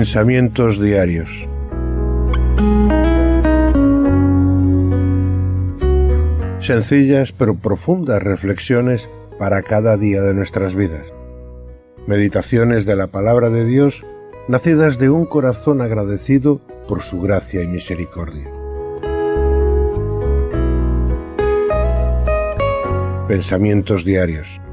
Pensamientos diarios. Sencillas pero profundas reflexiones para cada día de nuestras vidas. Meditaciones de la palabra de Dios, nacidas de un corazón agradecido por su gracia y misericordia. Pensamientos diarios.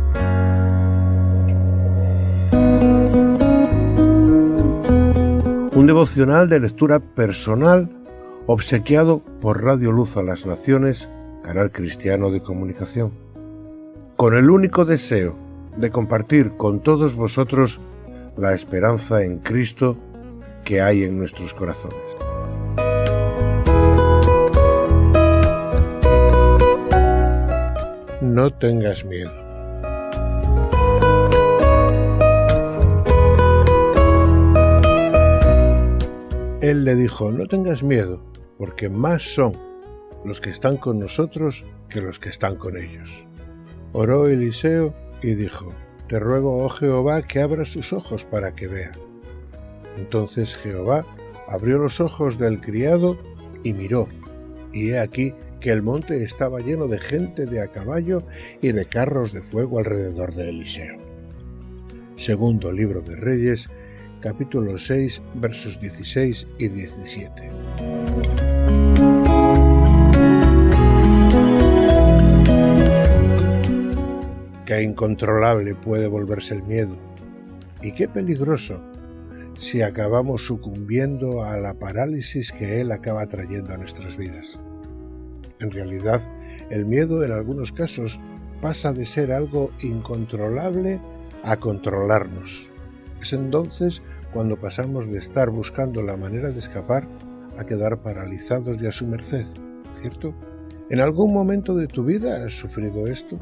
Un devocional de lectura personal obsequiado por Radio Luz a las Naciones, canal cristiano de comunicación, con el único deseo de compartir con todos vosotros la esperanza en Cristo que hay en nuestros corazones. No tengas miedo. Él le dijo: no tengas miedo, porque más son los que están con nosotros que los que están con ellos. Oró Eliseo y dijo: te ruego, oh Jehová, que abras sus ojos para que vea. Entonces Jehová abrió los ojos del criado y miró, y he aquí que el monte estaba lleno de gente de a caballo y de carros de fuego alrededor de Eliseo. Segundo libro de Reyes, capítulo 6, versos 16 y 17. Qué incontrolable puede volverse el miedo, y qué peligroso si acabamos sucumbiendo a la parálisis que él acaba trayendo a nuestras vidas. En realidad, el miedo en algunos casos pasa de ser algo incontrolable a controlarnos. Es entonces cuando pasamos de estar buscando la manera de escapar a quedar paralizados y a su merced, ¿cierto? ¿En algún momento de tu vida has sufrido esto?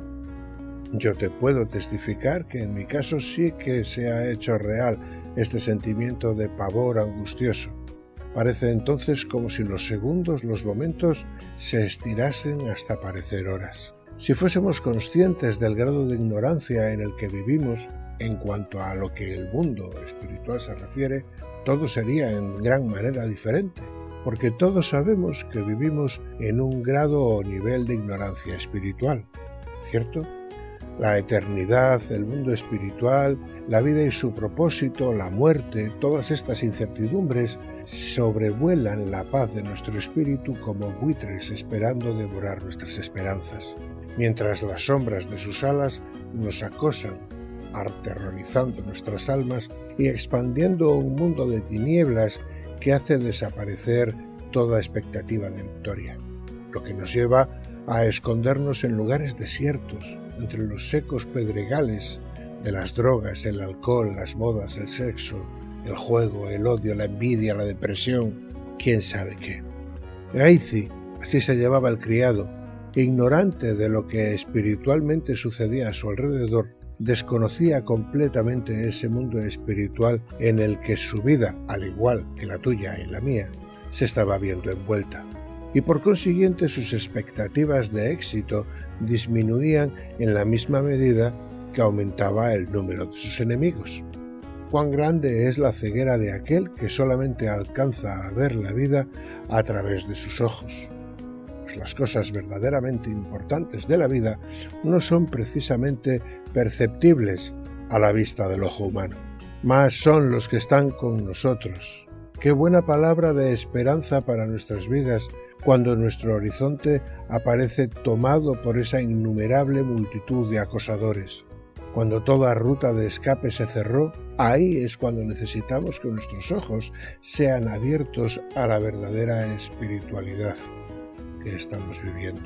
Yo te puedo testificar que en mi caso sí que se ha hecho real este sentimiento de pavor angustioso. Parece entonces como si los segundos, los momentos, se estirasen hasta parecer horas. Si fuésemos conscientes del grado de ignorancia en el que vivimos en cuanto a lo que el mundo espiritual se refiere, todo sería en gran manera diferente, porque todos sabemos que vivimos en un grado o nivel de ignorancia espiritual, ¿cierto? La eternidad, el mundo espiritual, la vida y su propósito, la muerte, todas estas incertidumbres sobrevuelan la paz de nuestro espíritu como buitres esperando devorar nuestras esperanzas, mientras las sombras de sus alas nos acosan, aterrorizando nuestras almas y expandiendo un mundo de tinieblas que hace desaparecer toda expectativa de victoria, lo que nos lleva a escondernos en lugares desiertos, entre los secos pedregales de las drogas, el alcohol, las modas, el sexo, el juego, el odio, la envidia, la depresión, quién sabe qué. Gehazi, así se llamaba el criado, ignorante de lo que espiritualmente sucedía a su alrededor, desconocía completamente ese mundo espiritual en el que su vida, al igual que la tuya y la mía, se estaba viendo envuelta. Y por consiguiente sus expectativas de éxito disminuían en la misma medida que aumentaba el número de sus enemigos. Cuán grande es la ceguera de aquel que solamente alcanza a ver la vida a través de sus ojos. Pues las cosas verdaderamente importantes de la vida no son precisamente perceptibles a la vista del ojo humano. Más son los que están con nosotros. Qué buena palabra de esperanza para nuestras vidas cuando nuestro horizonte aparece tomado por esa innumerable multitud de acosadores. Cuando toda ruta de escape se cerró, ahí es cuando necesitamos que nuestros ojos sean abiertos a la verdadera espiritualidad que estamos viviendo.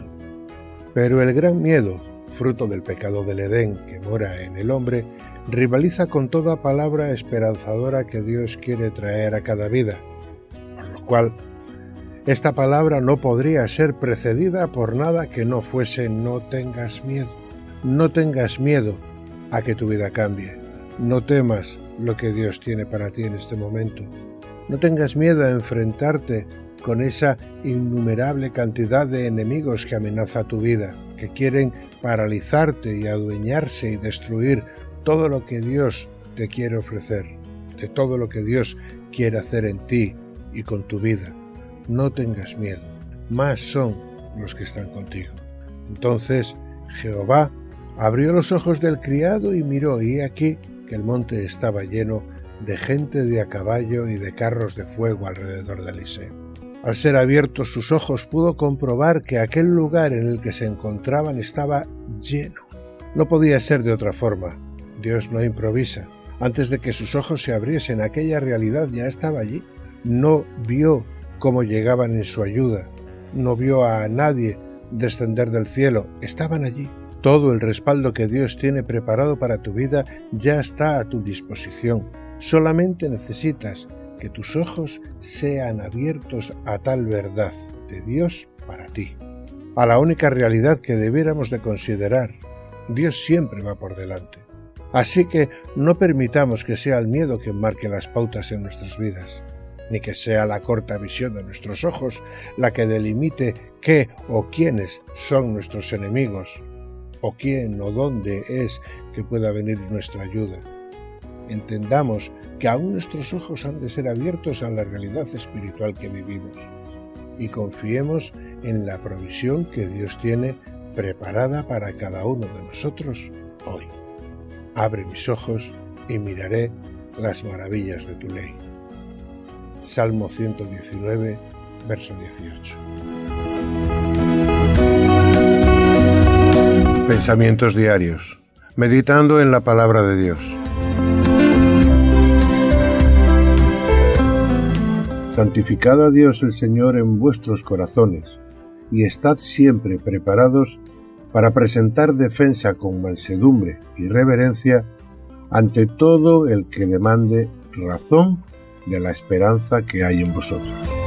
Pero el gran miedo, fruto del pecado del Edén que mora en el hombre, rivaliza con toda palabra esperanzadora que Dios quiere traer a cada vida, por lo cual esta palabra no podría ser precedida por nada que no fuese no tengas miedo. No tengas miedo a que tu vida cambie. No temas lo que Dios tiene para ti en este momento. No tengas miedo a enfrentarte con esa innumerable cantidad de enemigos que amenaza tu vida, que quieren paralizarte y adueñarse y destruir todo lo que Dios te quiere ofrecer. de todo lo que Dios quiere hacer en ti y con tu vida. No tengas miedo, más son los que están contigo. Entonces Jehová abrió los ojos del criado y miró, y he aquí que el monte estaba lleno de gente de a caballo y de carros de fuego alrededor de Eliseo. Al ser abiertos sus ojos pudo comprobar que aquel lugar en el que se encontraban estaba lleno. No podía ser de otra forma. Dios no improvisa. Antes de que sus ojos se abriesen, aquella realidad ya estaba allí. No vio cómo llegaban en su ayuda. No vio a nadie descender del cielo. Estaban allí. Todo el respaldo que Dios tiene preparado para tu vida ya está a tu disposición. Solamente necesitas que tus ojos sean abiertos a tal verdad de Dios para ti, a la única realidad que debiéramos de considerar. Dios siempre va por delante. Así que no permitamos que sea el miedo quien marque las pautas en nuestras vidas, ni que sea la corta visión de nuestros ojos la que delimite qué o quiénes son nuestros enemigos, o quién o dónde es que pueda venir nuestra ayuda. Entendamos que aún nuestros ojos han de ser abiertos a la realidad espiritual que vivimos y confiemos en la provisión que Dios tiene preparada para cada uno de nosotros hoy. Abre mis ojos y miraré las maravillas de tu ley. Salmo 119, verso 18. Pensamientos diarios. Meditando en la palabra de Dios. Santificad a Dios el Señor en vuestros corazones, y estad siempre preparados para presentar defensa con mansedumbre y reverencia ante todo el que demande razón de la esperanza que hay en vosotros.